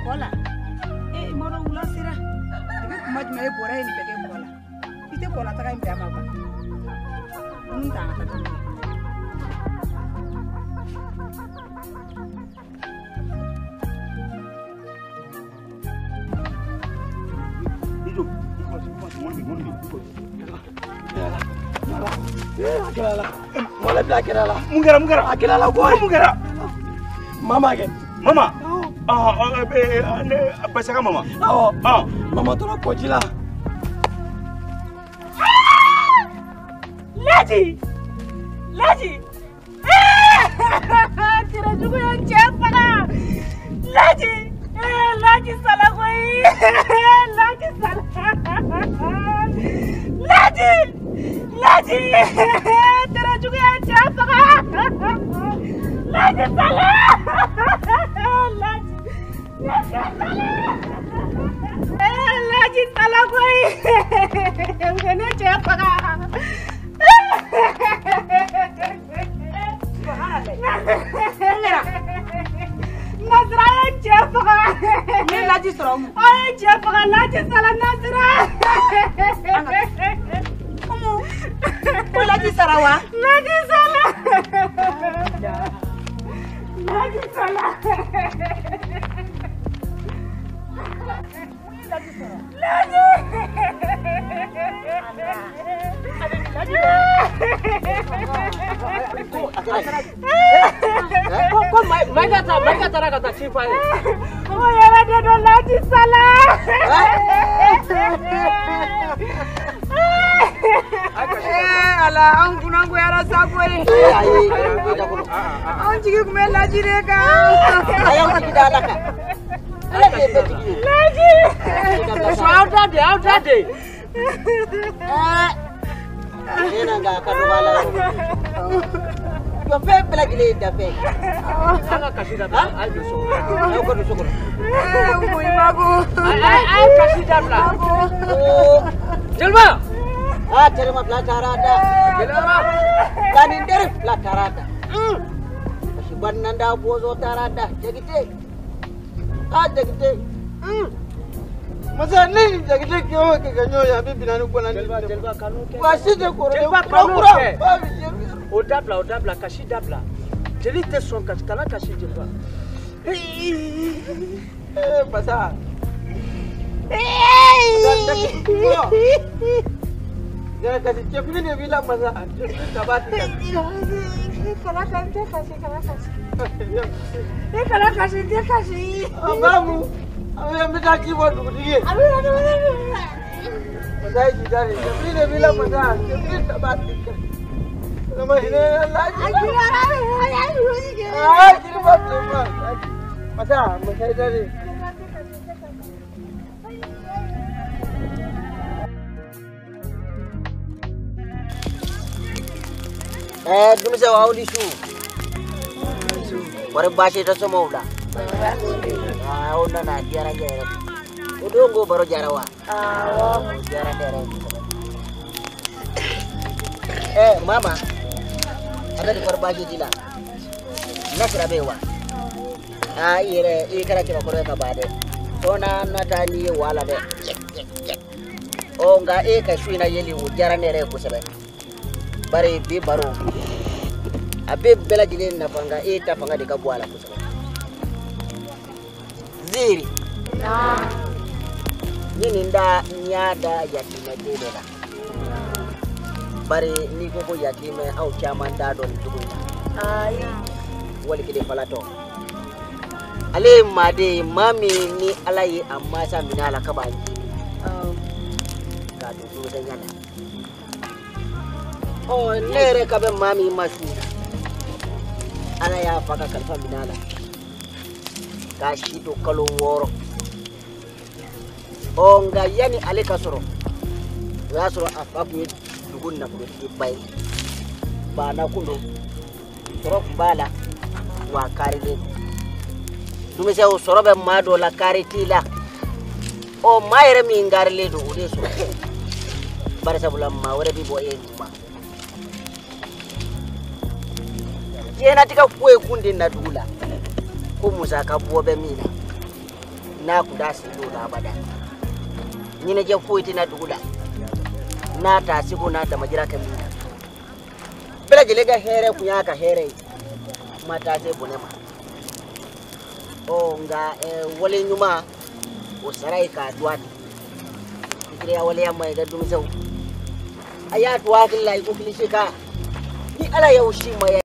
kola moro ula sira ibe kumaj me bora ni peke kola ite kola ta kai mbama ba nta ta ta Mula belakang lah. Mungkara. Akhirnya lah boy. Mungkara. Mama ke? Mama. Bahasa kamu mama? Oh. Mama tu nak pergi lah. Laji. Kira juga yang siapa kan? Laji salah koi. Laji salah. Laji. Kira juga yang siapa kan? Laji salah. Laji salah koi. Bukan siapa kan? Nasraya siapa kan? Ini Laji serong. Oh siapa kan Laji salah Nasra. Kamu? Oh Laji Sarawa? Laji salah. Laji salah. Laji. Kau mai kata siapa? Oh ya ada dong Laji salah. Alah, angku nangku ya rasa gue. Ang jigi gue Laji deh kan. Ayam tidak ada kan? Laji. Sudah deh. Ini enggak akan wala. Yo pe lagi le dape. Sangat kasih dah. Ayo syukur. Ayo syukur. Mau ibu. Ayo kasih dah. Jelma. Jelma pelajarada. Jelma. Kanin derif pelajarada. Masih nanda bozo tarada. Jagite. Jagite. Masa ni jagite kyo ke ganyo ya bibi nanu kwa nani. Jelma kanu ke. Wasije koro. Jelma kanu ke. Odabla kashi dabla. Jeli te son kana kashi jelma. Masa. Jangan kasih cep ini bilang masa. Sabar. Kalau kasih dia kasih. Abamu. Aku yang minta keyboard begini. Masa jadi. Cep ini bilang masa. Cep ini sabar. Nama ini lagi. Masa jadi. Dulu saya awal isu. Baru bahasa itu semua udah. Udah nah jarang. Udah gue baru jarawa. Jarang. Mama. Ada di perbahasa jila. Nak rabewa. Ire kira kore kabade. Sona natani wala de. Oh enggak kasih na yeli ujaran nere kusebe. Bari bi baro. Abe bela jilin na panga panga de kabwala kusebe. Ziri. Nini nda nyada yatima jedela. Bari ni koko yatime au chama ndado ntukunya. Wali kide falato. Ale made mami ni alayi amma sa minala kabanji. Ka du da nyala. Nere kabe mami masu. Ala ya faka kalfa minala. Ka shi to kalo woro. Nga yani ale kasoro. Yasoro afaku dugunna ko bay. Bana kundo. Soro bala wa karide. Dume se o sorobe mado la karitila o mayre mi ngarle do udeso bare sabula ma wore bi bo e ma yena tika kuwe kundi na dula ko musaka bobe mina na ku da su do ga bada ni na je ko ita na dugula na ta si ko na da majira kan mina bela jele ga here ku ya ka here mata sai bunema o nga wale nyuma o sarai ka duwati kire wale ya mai ga dumsau aya duwati lai ko kilishika ni ala yaushe mai